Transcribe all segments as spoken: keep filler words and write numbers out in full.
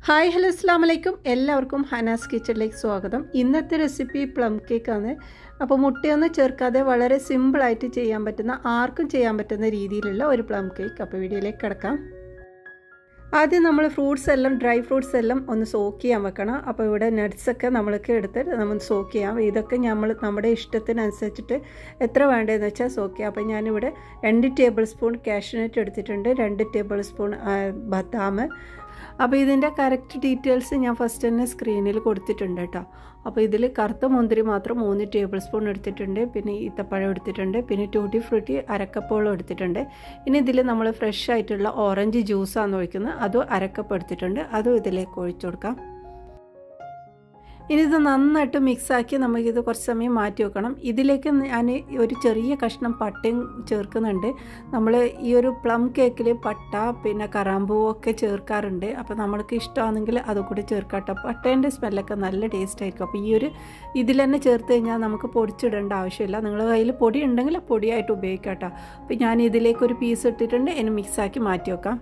Hi hello അസ്സലാമു അലൈക്കും എല്ലാവർക്കും ഹനാസ് കിച്ചണിലേക്ക് സ്വാഗതം. ഇന്നത്തെ റെസിപ്പി പ്ലം കേക്കാണ്. അപ്പോൾ മുട്ടയൊന്നും ചേർക്കാതെ വളരെ സിമ്പിളായിട്ട് ചെയ്യാൻ പറ്റുന്ന ആർക്കും ചെയ്യാൻ പറ്റുന്ന രീതിയിലുള്ള ഒരു പ്ലം കേക്ക്. അപ്പോൾ വീഡിയോയിലേക്ക് കിടക്കാം. ആദ്യം നമ്മൾ ഫ്രൂട്ട്സ് എല്ലാം ഡ്രൈ ഫ്രൂട്ട്സ് എല്ലാം ഒന്ന് സോക്ക് ചെയ്യാൻ വെക്കണം. അപ്പോൾ ഇവിടെ നട്ട്സൊക്കെ നമ്മൾക്ക് എടുത്ത് നമ്മൾ സോക്ക് ചെയ്യാം. ഇതൊക്കെ നമ്മൾ നമ്മുടെ ഇഷ്ടത്തിനനുസരിച്ചിട്ട് എത്ര വേണ്ടതെന്ന് വെച്ചാൽ സോക്ക് ചെയ്യാം. അപ്പോൾ ഞാനിവിടെ രണ്ട് ടേബിൾ സ്പൂൺ കാഷ്യൂനട്ട് എടുത്തിട്ടുണ്ട്, രണ്ട് ടേബിൾ സ്പൂൺ ബദാം. അപ്പോൾ ഇതിൻ്റെ കറക്റ്റ് ഡീറ്റെയിൽസ് ഞാൻ ഫസ്റ്റ് തന്നെ സ്ക്രീനിൽ കൊടുത്തിട്ടുണ്ട് കേട്ടോ. അപ്പോൾ ഇതിൽ കറുത്ത മുന്തിരി മാത്രം മൂന്ന് ടേബിൾ സ്പൂൺ എടുത്തിട്ടുണ്ട്, പിന്നെ ഈത്തപ്പഴം എടുത്തിട്ടുണ്ട്, പിന്നെ ടൂട്ടി ഫ്രൂട്ടി അരക്കപ്പോളം എടുത്തിട്ടുണ്ട്. ഇനി ഇതിൽ നമ്മൾ ഫ്രഷ് ആയിട്ടുള്ള ഓറഞ്ച് ജ്യൂസാണ് ഒഴിക്കുന്നത്, അതും അരക്കപ്പ് എടുത്തിട്ടുണ്ട്, അതും ഇതിലേക്ക് ഒഴിച്ചു കൊടുക്കാം. ഇനി ഇത് നന്നായിട്ട് മിക്സാക്കി നമുക്കിത് കുറച്ച് സമയം മാറ്റി വെക്കണം. ഇതിലേക്ക് ഞാൻ ഒരു ചെറിയ കഷ്ണം പട്ടയും ചേർക്കുന്നുണ്ട്. നമ്മൾ ഈ ഒരു പ്ലം കേക്കിൽ പട്ട പിന്നെ കറാമ്പൂവൊക്കെ ചേർക്കാറുണ്ട്. അപ്പോൾ നമ്മൾക്ക് ഇഷ്ടമാണെങ്കിൽ അതുകൂടി ചേർക്കാട്ടോ. പട്ടേൻ്റെ സ്മെല്ലൊക്കെ നല്ല ടേസ്റ്റ് ആയിരിക്കും. അപ്പോൾ ഈ ഒരു ഇതിൽ തന്നെ ചേർത്ത് കഴിഞ്ഞാൽ നമുക്ക് പൊടിച്ചിടേണ്ട ആവശ്യമില്ല. നിങ്ങളുടെ കയ്യിൽ പൊടി ഉണ്ടെങ്കിൽ പൊടിയായിട്ട് ഉപയോഗിക്കാം കേട്ടോ. അപ്പോൾ ഞാൻ ഇതിലേക്ക് ഒരു പീസ് ഇട്ടിട്ടുണ്ട്, ഇനി മിക്സാക്കി മാറ്റി വെക്കാം.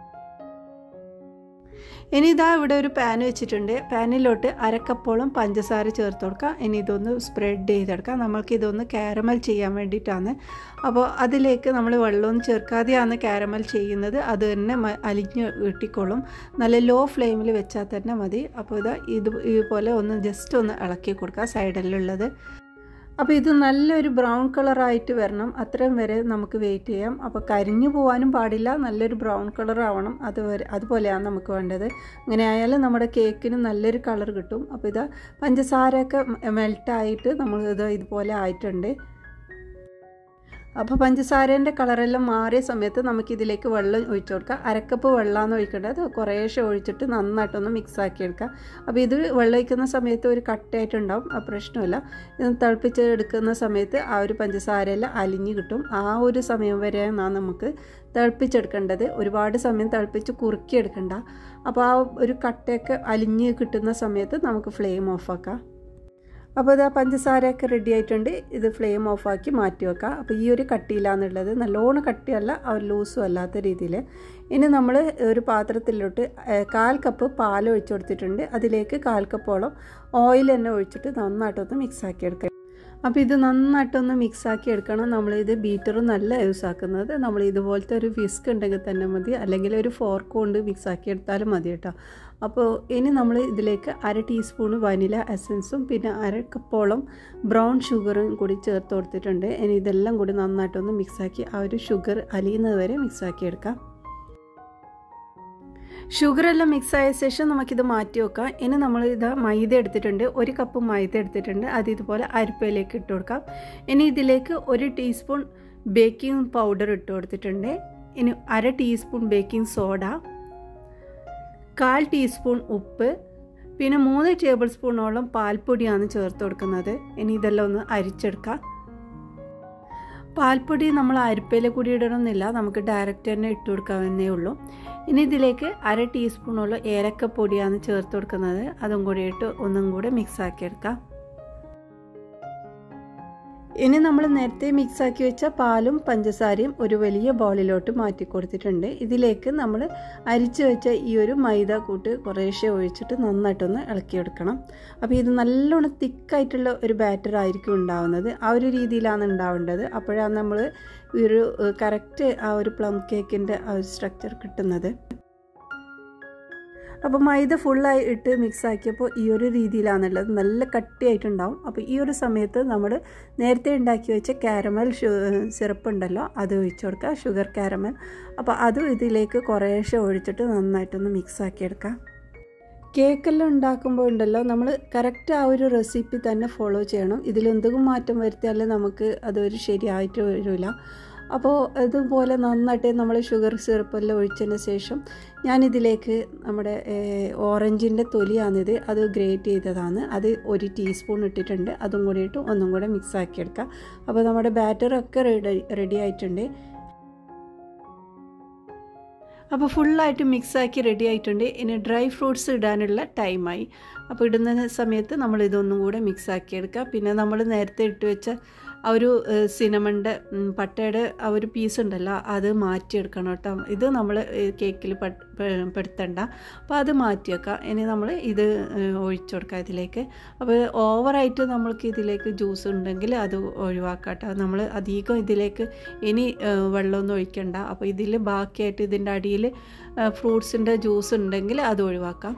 ഇനി ഇതാ ഇവിടെ ഒരു പാൻ വെച്ചിട്ടുണ്ട്. പാനിലോട്ട് അരക്കപ്പോളം പഞ്ചസാര ചേർത്ത് കൊടുക്കുക. ഇനി ഇതൊന്ന് സ്പ്രെഡ് ചെയ്തെടുക്കാം. നമ്മൾക്ക് ഇതൊന്ന് കാരമൽ ചെയ്യാൻ വേണ്ടിയിട്ടാണ്. അപ്പോൾ അതിലേക്ക് നമ്മൾ വെള്ളമൊന്നും ചേർക്കാതെയാണ് കാരമൽ ചെയ്യുന്നത്. അത് തന്നെ അലിഞ്ഞ് വീട്ടിക്കോളും. നല്ല ലോ ഫ്ലെയിമിൽ വെച്ചാൽ തന്നെ മതി. അപ്പോൾ ഇതാ ഇത് ഇതുപോലെ ഒന്ന് ജസ്റ്റ് ഒന്ന് ഇളക്കി കൊടുക്കുക സൈഡിലുള്ളത്. അപ്പോൾ ഇത് നല്ലൊരു ബ്രൗൺ കളറായിട്ട് വരണം, അത്രയും വരെ നമുക്ക് വെയിറ്റ് ചെയ്യാം. അപ്പോൾ കരിഞ്ഞു പോകാനും പാടില്ല, നല്ലൊരു ബ്രൗൺ കളർ ആവണം. അതുവരെ അതുപോലെയാണ് നമുക്ക് വേണ്ടത്. അങ്ങനെ ആയാലും നമ്മുടെ കേക്കിന് നല്ലൊരു കളർ കിട്ടും. അപ്പോൾ ഇത് പഞ്ചസാരയൊക്കെ മെൽട്ടായിട്ട് നമ്മൾ ഇത് ഇതുപോലെ ആയിട്ടുണ്ട്. അപ്പോൾ പഞ്ചസാരേൻ്റെ കളറെല്ലാം മാറിയ സമയത്ത് നമുക്കിതിലേക്ക് വെള്ളം ഒഴിച്ചു കൊടുക്കാം. അരക്കപ്പ് വെള്ളമാണ് ഒഴിക്കേണ്ടത്. കുറേശ്ശെ ഒഴിച്ചിട്ട് നന്നായിട്ടൊന്ന് മിക്സാക്കി എടുക്കാം. അപ്പോൾ ഇത് വെള്ളം ഒഴിക്കുന്ന സമയത്ത് ഒരു കട്ടയായിട്ടുണ്ടാവും, ആ പ്രശ്നമില്ല. ഇത് തിളപ്പിച്ച് എടുക്കുന്ന സമയത്ത് ആ ഒരു പഞ്ചസാരയെല്ലാം അലിഞ്ഞ് കിട്ടും. ആ ഒരു സമയം വരെയാണ് നമുക്ക് തിളപ്പിച്ചെടുക്കേണ്ടത്. ഒരുപാട് സമയം തിളപ്പിച്ച് കുറുക്കിയെടുക്കണ്ട. അപ്പോൾ ആ ഒരു കട്ടയൊക്കെ അലിഞ്ഞ് കിട്ടുന്ന സമയത്ത് നമുക്ക് ഫ്ലെയിം ഓഫാക്കാം. അപ്പോൾ ഇത് പഞ്ചസാരയൊക്കെ റെഡി ആയിട്ടുണ്ട്. ഇത് ഫ്ലെയിം ഓഫാക്കി മാറ്റി വെക്കാം. അപ്പോൾ ഈ ഒരു കട്ടിയിലാണെന്നുള്ളത്, നല്ലോണം കട്ടിയല്ല ഒരു ലൂസും അല്ലാത്ത രീതിയിൽ. ഇനി നമ്മൾ ഒരു പാത്രത്തിലോട്ട് കാൽ കപ്പ് പാൽ ഒഴിച്ചു കൊടുത്തിട്ടുണ്ട്. അതിലേക്ക് കാൽ കപ്പോളം ഓയിൽ തന്നെ ഒഴിച്ചിട്ട് നന്നായിട്ടൊന്ന് മിക്സാക്കി എടുക്കുക. അപ്പോൾ ഇത് നന്നായിട്ടൊന്ന് മിക്സാക്കി എടുക്കണം. നമ്മളിത് ബീറ്ററും നല്ല യൂസ് ആക്കുന്നത്. നമ്മൾ ഇതുപോലത്തെ ഒരു വിസ്ക് ഉണ്ടെങ്കിൽ തന്നെ മതി, അല്ലെങ്കിൽ ഒരു ഫോർക്ക് കൊണ്ട് മിക്സാക്കി എടുത്താലും മതി കേട്ടോ. അപ്പോൾ ഇനി നമ്മൾ ഇതിലേക്ക് അര ടീസ്പൂൺ വനില എസൻസും പിന്നെ അര കപ്പോളം ബ്രൗൺ ഷുഗറും കൂടി ചേർത്ത് കൊടുത്തിട്ടുണ്ട്. ഇനി ഇതെല്ലാം കൂടി നന്നായിട്ടൊന്ന് മിക്സാക്കി ആ ഒരു ഷുഗർ അലിയുന്നത് വരെ മിക്സാക്കി എടുക്കാം. ഷുഗറെല്ലാം മിക്സായ ശേഷം നമുക്കിത് മാറ്റി വെക്കാം. ഇനി നമ്മൾ ഇത് മൈദ എടുത്തിട്ടുണ്ട്, ഒരു കപ്പ് മൈദ എടുത്തിട്ടുണ്ട്. അത് ഇതുപോലെ അരിപ്പയിലേക്ക് ഇട്ട് കൊടുക്കാം. ഇനി ഇതിലേക്ക് ഒരു ടീസ്പൂൺ ബേക്കിംഗ് പൗഡർ ഇട്ട് കൊടുത്തിട്ടുണ്ട്. ഇനി അര ടീസ്പൂൺ ബേക്കിംഗ് സോഡ, കാൽ ടീസ്പൂൺ ഉപ്പ്, പിന്നെ മൂന്ന് ടേബിൾ സ്പൂണോളം പാൽപ്പൊടിയാണ് ചേർത്ത് കൊടുക്കുന്നത്. ഇനി ഇതെല്ലാം ഒന്ന് അരിച്ചെടുക്കാം. പാൽപ്പൊടി നമ്മൾ അരിപ്പയിൽ കൂടി ഇടണമെന്നില്ല, നമുക്ക് ഡയറക്റ്റ് തന്നെ ഇട്ട് കൊടുക്കാവുന്നേ ഉള്ളൂ. ഇനി ഇതിലേക്ക് അര ടീസ്പൂണോളം ഏലക്കപ്പൊടിയാണ് ചേർത്ത് കൊടുക്കുന്നത്. അതും കൂടി ഇട്ട് ഒന്നും കൂടെ മിക്സാക്കി എടുക്കാം. ഇനി നമ്മൾ നേരത്തെ മിക്സാക്കി വെച്ച പാലും പഞ്ചസാരയും ഒരു വലിയ ബൗളിലോട്ട് മാറ്റി കൊടുത്തിട്ടുണ്ട്. ഇതിലേക്ക് നമ്മൾ അരിച്ചു വെച്ച ഈ ഒരു മൈദ കൂട്ട് കുറേശ്ശെ ഒഴിച്ചിട്ട് നന്നായിട്ടൊന്ന് ഇളക്കിയെടുക്കണം. അപ്പോൾ ഇത് നല്ലോണം തിക്കായിട്ടുള്ള ഒരു ബാറ്റർ ആയിരിക്കും ഉണ്ടാവുന്നത്. ആ ഒരു രീതിയിലാണ് ഉണ്ടാവേണ്ടത്. അപ്പോഴാണ് നമ്മൾ ഈ ഒരു കറക്റ്റ് ആ ഒരു പ്ലം കേക്കിൻ്റെ ആ ഒരു സ്ട്രക്ചർ കിട്ടുന്നത്. അപ്പോൾ മൈദ ഫുള്ളായി ഇട്ട് മിക്സാക്കിയപ്പോൾ ഈ ഒരു രീതിയിലാണുള്ളത്, നല്ല കട്ടിയായിട്ടുണ്ടാവും. അപ്പോൾ ഈ ഒരു സമയത്ത് നമ്മൾ നേരത്തെ ഉണ്ടാക്കി വെച്ച കാരമൽ സിറപ്പ് ഉണ്ടല്ലോ, അത് ഒഴിച്ചു കൊടുക്കുക, ഷുഗർ കാരമൽ. അപ്പോൾ അതും ഇതിലേക്ക് കുറേശ്ശെ ഒഴിച്ചിട്ട് നന്നായിട്ടൊന്ന് മിക്സാക്കി എടുക്കാം. കേക്കെല്ലാം ഉണ്ടാക്കുമ്പോൾ ഉണ്ടല്ലോ, നമ്മൾ കറക്റ്റ് ആ ഒരു റെസിപ്പി തന്നെ ഫോളോ ചെയ്യണം. ഇതിലെന്തെങ്കിലും മാറ്റം വരുത്തിയാൽ നമുക്ക് അതൊരു ശരിയായിട്ട് വരില്ല. അപ്പോൾ അതുപോലെ നന്നായിട്ട് നമ്മൾ ഷുഗർ സിറപ്പെല്ലാം ഒഴിച്ചതിന് ശേഷം ഞാനിതിലേക്ക് നമ്മുടെ ഓറഞ്ചിൻ്റെ തൊലിയാണിത്, അത് ഗ്രേറ്റ് ചെയ്തതാണ്, അത് ഒരു ടീസ്പൂൺ ഇട്ടിട്ടുണ്ട്. അതും കൂടി ഇട്ട് ഒന്നും കൂടെ മിക്സാക്കി എടുക്കാം. അപ്പോൾ നമ്മുടെ ബാറ്ററൊക്കെ റെഡി റെഡി ആയിട്ടുണ്ട്. അപ്പോൾ ഫുള്ളായിട്ട് മിക്സാക്കി റെഡി ആയിട്ടുണ്ട്. ഇനി ഡ്രൈ ഫ്രൂട്ട്സ് ഇടാനുള്ള ടൈമായി. അപ്പോൾ ഇടുന്ന സമയത്ത് നമ്മൾ ഇതൊന്നും കൂടെ മിക്സാക്കി എടുക്കുക. പിന്നെ നമ്മൾ നേരത്തെ ഇട്ട് വെച്ച ആ ഒരു സിനമണിൻ്റെ പട്ടയുടെ ആ ഒരു പീസ് ഉണ്ടല്ലോ അത് മാറ്റിയെടുക്കണം കേട്ടോ. ഇത് നമ്മൾ കേക്കിൽ പെടുത്തണ്ട. അപ്പോൾ അത് മാറ്റി വെക്കാം. ഇനി നമ്മൾ ഇത് ഒഴിച്ചു കൊടുക്കാം ഇതിലേക്ക്. അപ്പോൾ ഓവറായിട്ട് നമ്മൾക്ക് ഇതിലേക്ക് ജ്യൂസ് ഉണ്ടെങ്കിൽ അത് ഒഴിവാക്കാം കേട്ടോ. നമ്മൾ അധികം ഇതിലേക്ക് ഇനി വെള്ളമൊന്നും ഒഴിക്കണ്ട. അപ്പോൾ ഇതിൽ ബാക്കിയായിട്ട് ഇതിൻ്റെ അടിയിൽ ഫ്രൂട്ട്സിൻ്റെ ജ്യൂസ് ഉണ്ടെങ്കിൽ അത് ഒഴിവാക്കാം.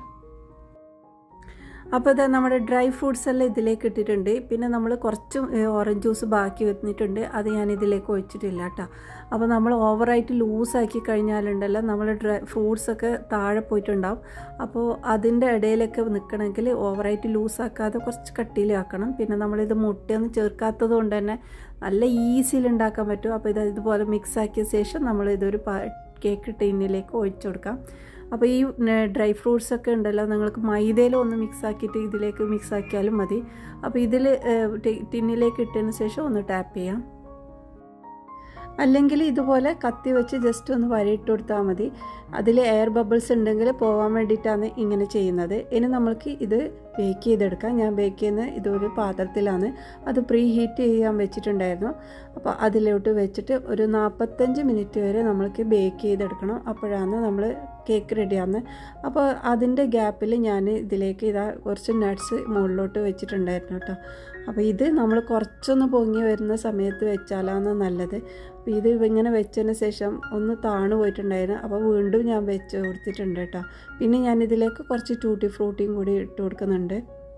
അപ്പോൾ ഇത് നമ്മുടെ ഡ്രൈ ഫ്രൂട്ട്സ് എല്ലാം ഇതിലേക്ക് ഇട്ടിട്ടുണ്ട്. പിന്നെ നമ്മൾ കുറച്ച് ഓറഞ്ച് ജ്യൂസ് ബാക്കി വന്നിട്ടുണ്ട്, അത് ഞാൻ ഇതിലേക്ക് ഒഴിച്ചിട്ടില്ല കേട്ടോ. അപ്പോൾ നമ്മൾ ഓവറായിട്ട് ലൂസാക്കി കഴിഞ്ഞാലുണ്ടല്ലോ നമ്മൾ ഡ്രൈ ഫ്രൂട്ട്സൊക്കെ താഴെ പോയിട്ടുണ്ടാവും. അപ്പോൾ അതിൻ്റെ ഇടയിലൊക്കെ നിൽക്കണമെങ്കിൽ ഓവറായിട്ട് ലൂസാക്കാതെ കുറച്ച് കട്ടിയിലാക്കണം. പിന്നെ നമ്മളിത് മുട്ടയൊന്നും ചേർക്കാത്തത് കൊണ്ട് തന്നെ നല്ല ഈസിയിൽ ഉണ്ടാക്കാൻ പറ്റും. അപ്പോൾ ഇത് ഇതുപോലെ മിക്സ് ആക്കിയ ശേഷം നമ്മൾ ഇതൊരു കേക്ക് ടിന്നിലേക്ക് ഒഴിച്ചു കൊടുക്കാം. അപ്പോൾ ഈ ഡ്രൈ ഫ്രൂട്ട്സൊക്കെ ഉണ്ടല്ലോ നിങ്ങൾക്ക് മൈദയിൽ ഒന്ന് മിക്സ് ആക്കിയിട്ട് ഇതിലേക്ക് മിക്സ് ആക്കിയാലും മതി. അപ്പോൾ ഇതിൽ ടിന്നിലേക്ക് ഇട്ടതിന് ശേഷം ഒന്ന് ടാപ്പ് ചെയ്യാം. അല്ലെങ്കിൽ ഇതുപോലെ കത്തി വെച്ച് ജസ്റ്റ് ഒന്ന് വരയിട്ട് കൊടുത്താൽ മതി. അതിൽ എയർ ബബിൾസ് ഉണ്ടെങ്കിൽ പോകാൻ വേണ്ടിയിട്ടാണ് ഇങ്ങനെ ചെയ്യുന്നത്. ഇനി നമ്മൾക്ക് ഇത് ബേക്ക് ചെയ്തെടുക്കാം. ഞാൻ ബേക്ക് ചെയ്യുന്ന ഇതൊരു പാത്രത്തിലാണ്, അത് പ്രീ ഹീറ്റ് ചെയ്യാൻ വെച്ചിട്ടുണ്ടായിരുന്നു. അപ്പോൾ അതിലോട്ട് വെച്ചിട്ട് ഒരു നാൽപ്പത്തഞ്ച് മിനിറ്റ് വരെ നമ്മൾക്ക് ബേക്ക് ചെയ്തെടുക്കണം. അപ്പോഴാണ് നമ്മൾ കേക്ക് റെഡിയാവുന്നത്. അപ്പോൾ അതിൻ്റെ ഗ്യാപ്പിൽ ഞാൻ ഇതിലേക്ക് ഇതാ കുറച്ച് നട്ട്സ് മുകളിലോട്ട് വെച്ചിട്ടുണ്ടായിരുന്നു കേട്ടോ. അപ്പോൾ ഇത് നമ്മൾ കുറച്ചൊന്ന് പൊങ്ങി വരുന്ന സമയത്ത് വെച്ചാലാണ് നല്ലത്. അപ്പോൾ ഇത് ഇങ്ങനെ വെച്ചതിന് ശേഷം ഒന്ന് താണു പോയിട്ടുണ്ടായിരുന്നു. അപ്പോൾ വീണ്ടും ഞാൻ വെച്ച് കൊടുത്തിട്ടുണ്ട് കേട്ടോ. പിന്നെ ഞാൻ ഇതിലേക്ക് കുറച്ച് ടൂട്ടി ഫ്രൂട്ടിയും കൂടി ഇട്ട് കൊടുക്കുന്നുണ്ട്.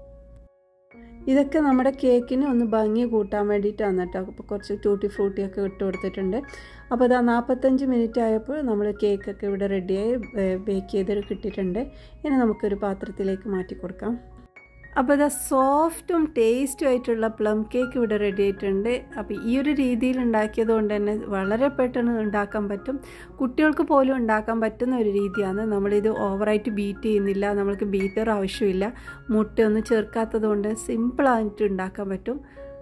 ഇതൊക്കെ നമ്മുടെ കേക്കിന് ഒന്ന് ഭംഗി കൂട്ടാൻ വേണ്ടിയിട്ടാണ് കേട്ടോ. അപ്പോൾ കുറച്ച് ടൂട്ടി ഫ്രൂട്ടിയൊക്കെ ഇട്ട് കൊടുത്തിട്ടുണ്ട്. അപ്പോൾ ഇതാ നാൽപ്പത്തഞ്ച് മിനിറ്റ് ആയപ്പോൾ നമ്മൾ കേക്കൊക്കെ ഇവിടെ റെഡിയായി ബേക്ക് ചെയ്ത് കിട്ടിയിട്ടുണ്ട്. ഇനി നമുക്കൊരു പാത്രത്തിലേക്ക് മാറ്റി കൊടുക്കാം. അപ്പോൾ ഇത് സോഫ്റ്റും ടേസ്റ്റും ആയിട്ടുള്ള പ്ലം കേക്ക് ഇവിടെ റെഡി ആയിട്ടുണ്ട്. അപ്പോൾ ഈ ഒരു രീതിയിൽ ഉണ്ടാക്കിയത് കൊണ്ട് തന്നെ വളരെ പെട്ടെന്ന് ഉണ്ടാക്കാൻ പറ്റും. കുട്ടികൾക്ക് പോലും ഉണ്ടാക്കാൻ പറ്റുന്ന ഒരു രീതിയാണ്. നമ്മളിത് ഓവറായിട്ട് ബീറ്റ് ചെയ്യുന്നില്ല, നമ്മൾക്ക് ബീറ്റർ ആവശ്യമില്ല, മുട്ടയൊന്നും ചേർക്കാത്തത് കൊണ്ട് സിമ്പിളായിട്ട് ഉണ്ടാക്കാൻ പറ്റും.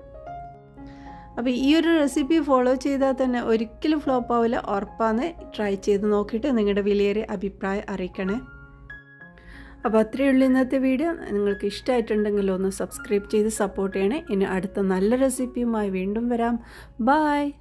അപ്പോൾ ഈ ഒരു റെസിപ്പി ഫോളോ ചെയ്താൽ തന്നെ ഒരിക്കലും ഫ്ലോപ്പ് ആവില്ല, ഉറപ്പാണ്. ട്രൈ ചെയ്ത് നോക്കിയിട്ട് നിങ്ങളുടെ വലിയൊരു അഭിപ്രായം അറിയിക്കണേ. അപ്പോൾ അത്രയേ ഉള്ളൂ ഇന്നത്തെ വീഡിയോ. നിങ്ങൾക്ക് ഇഷ്ടമായിട്ടുണ്ടെങ്കിൽ ഒന്ന് സബ്സ്ക്രൈബ് ചെയ്ത് സപ്പോർട്ട് ചെയ്യണേ. ഇനി അടുത്ത നല്ല റെസിപ്പിയുമായി വീണ്ടും വരാം. ബൈ.